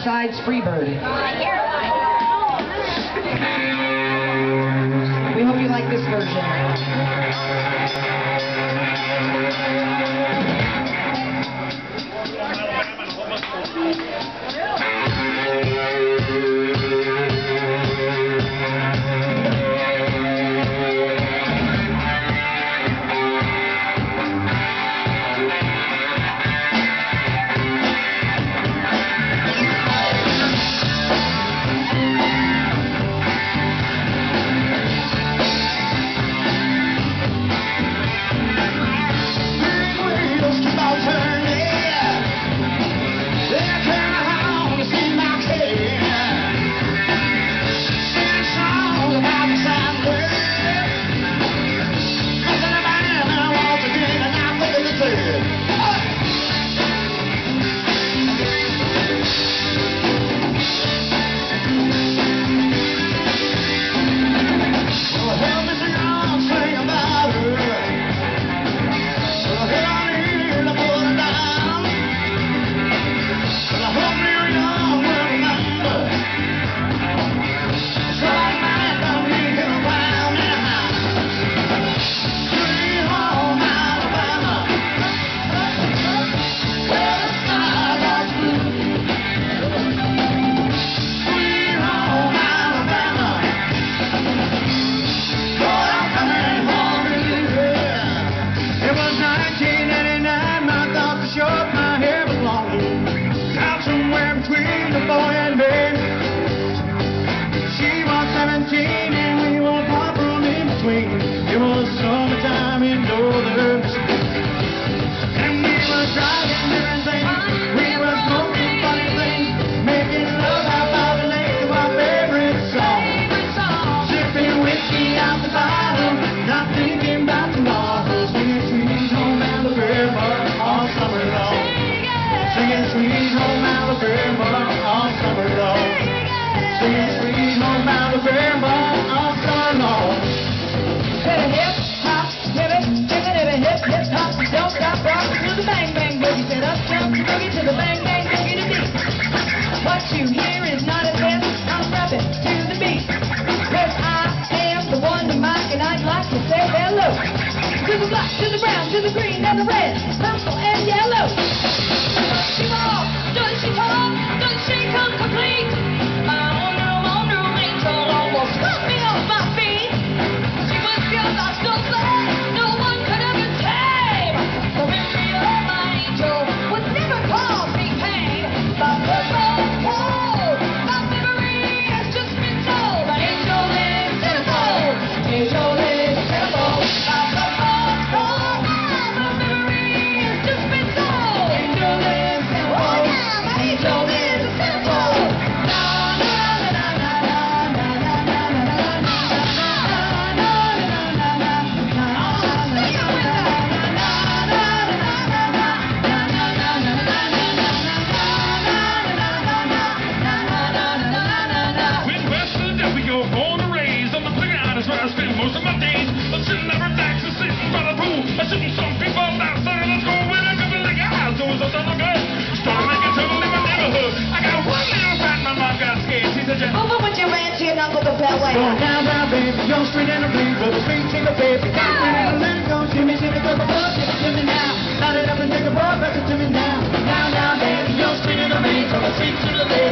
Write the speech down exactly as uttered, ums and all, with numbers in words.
besides Freebird. We hope you like this version. It was summertime in northern Mississippi, and we were driving different things. We were smoking funny things, making love out by the lake to our favorite song. Sipping whiskey out the bottle, not thinking about tomorrow. Singing Sweet Home Alabama all summer long. Singing Sweet Home Alabama all summer long. Singing Sweet Home Alabama all summer long. Hip hop, hip it, hip it, hip it, hip hip hop, don't stop rocking to the bang bang boogie. Set up, jump, boogie to the bang bang boogie to beat. What you hear is not a test, I'm rapping to the beat. Cause I am the Wonder Mike and I'd like to say hello to the black, to the brown, to the green and the red, purple and yellow. Does she walk? Does she talk? Does she come complete? My wonder, wonder angel almost knocked me off my feet. I still say no one could ever tame the memory of my angel would never cause me pain. My purple cold, my memory has just been told. My angel is beautiful, angel is beautiful. My purple cold, my memory has just been told. Angel is beautiful, my angel is beautiful. Na na na na na na na na na na na. Most of my days, I'm sitting there relaxing, sitting by the pool. I'm shooting some people outside. Let's go with a couple of guys. So it's something good. Started making trouble in my neighborhood. I got one little rat, my mom got scared. She said, over with your auntie and uncle the ballet. Going down, down, baby, young street and a bleed, but the street chick a baby. Let it go, shimmy, shimmy, go, go, go, shimmy, shimmy now. Light it up and take a ball, pass it to me now. Down, down, baby, young street and a bleed, from the street to the bed.